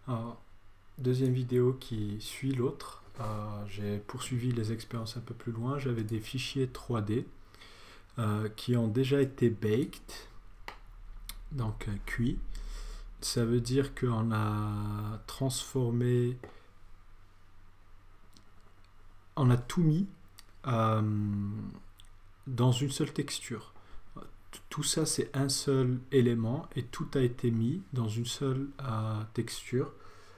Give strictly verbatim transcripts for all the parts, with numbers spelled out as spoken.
Alors, deuxième vidéo qui suit l'autre. Euh, j'ai poursuivi les expériences un peu plus loin. J'avais des fichiers trois D euh, qui ont déjà été baked, donc euh, cuits. Ça veut dire qu'on a transformé, on a tout mis euh, dans une seule texture. Tout ça, c'est un seul élément et tout a été mis dans une seule euh, texture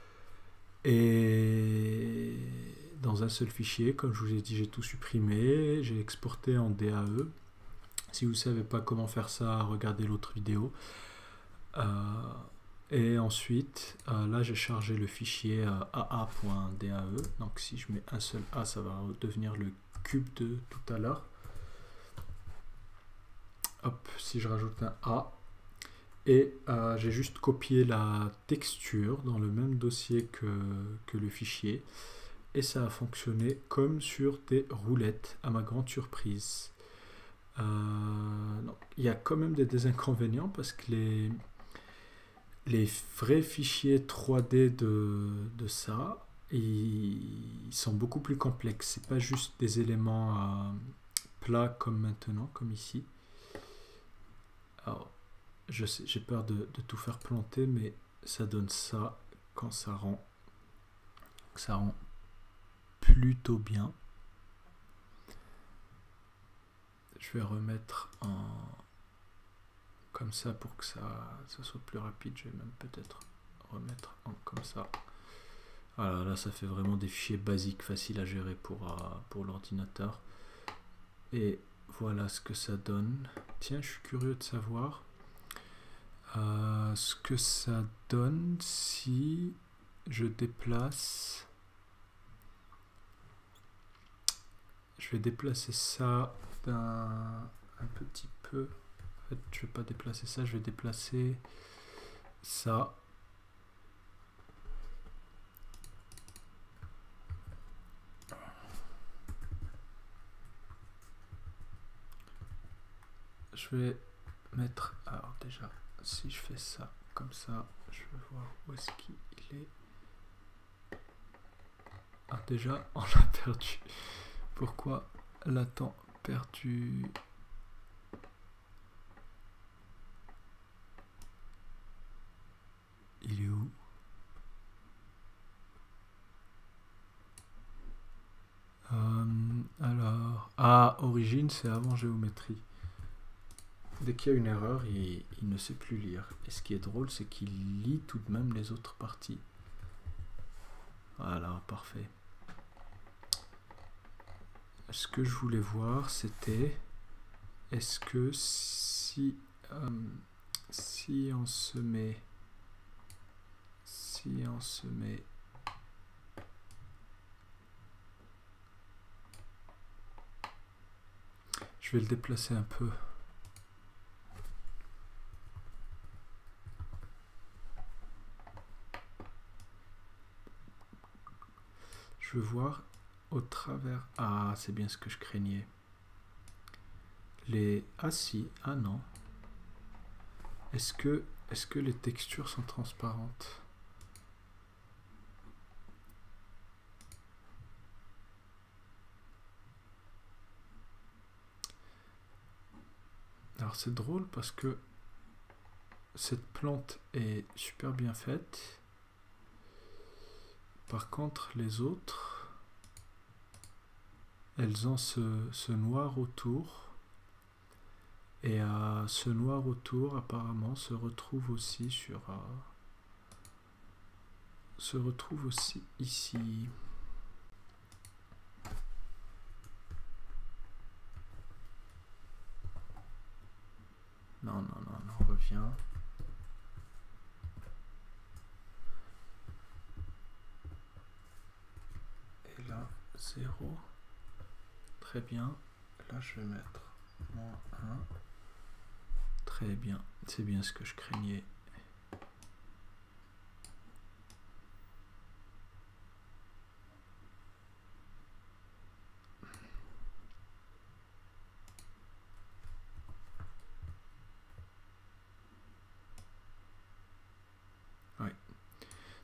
et dans un seul fichier. Comme je vous ai dit, j'ai tout supprimé, j'ai exporté en D A E. Si vous ne savez pas comment faire ça, regardez l'autre vidéo. Euh, et ensuite, euh, là, j'ai chargé le fichier euh, A A.dae. Donc, si je mets un seul A, ça va devenir le cube de tout à l'heure. Hop, si je rajoute un A, et euh, j'ai juste copié la texture dans le même dossier que, que le fichier, et ça a fonctionné comme sur des roulettes, à ma grande surprise. Euh, non, il y a quand même des désinconvénients parce que les, les vrais fichiers trois D de, de ça, ils sont beaucoup plus complexes. C'est pas juste des éléments euh, plats comme maintenant, comme ici. Alors, je sais, j'ai peur de, de tout faire planter, mais ça donne ça quand ça rend, ça rend plutôt bien. Je vais remettre en comme ça pour que ça, ça soit plus rapide. Je vais même peut-être remettre en comme ça. Voilà, là ça fait vraiment des fichiers basiques, faciles à gérer pour, uh, pour l'ordinateur. Et voilà ce que ça donne. Tiens, je suis curieux de savoir euh, ce que ça donne si je déplace. Je vais déplacer ça d'un un petit peu. En fait, je vais pas déplacer ça, je vais déplacer ça. Je vais mettre, alors déjà, si je fais ça comme ça, je vais voir où est-ce qu'il est. Ah, déjà, on l'a perdu. Pourquoi l'a-t-on perdu? Il est où? euh, Alors, ah, origine, c'est avant géométrie. Dès qu'il y a une erreur, il, il ne sait plus lire. Et ce qui est drôle, c'est qu'il lit tout de même les autres parties. Voilà, parfait. Ce que je voulais voir, c'était est-ce que si euh, si on se met si on se met je vais le déplacer un peu. Je veux voir au travers. Ah, c'est bien ce que je craignais. Les ah si, ah non. Est-ce que est-ce que les textures sont transparentes? Alors c'est drôle parce que cette plante est super bien faite. Par contre, les autres, elles ont ce, ce noir autour. Et euh, ce noir autour, apparemment, se retrouve aussi sur... Euh, se retrouve aussi ici. Non, non, non, non, reviens. Et là, zéro. Très bien. Là, je vais mettre moins un. Très bien. C'est bien ce que je craignais.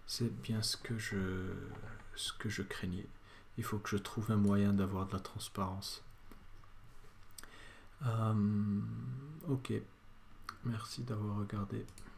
C'est bien ce que je, ce que je craignais. Il faut que je trouve un moyen d'avoir de la transparence. Euh, ok, merci d'avoir regardé.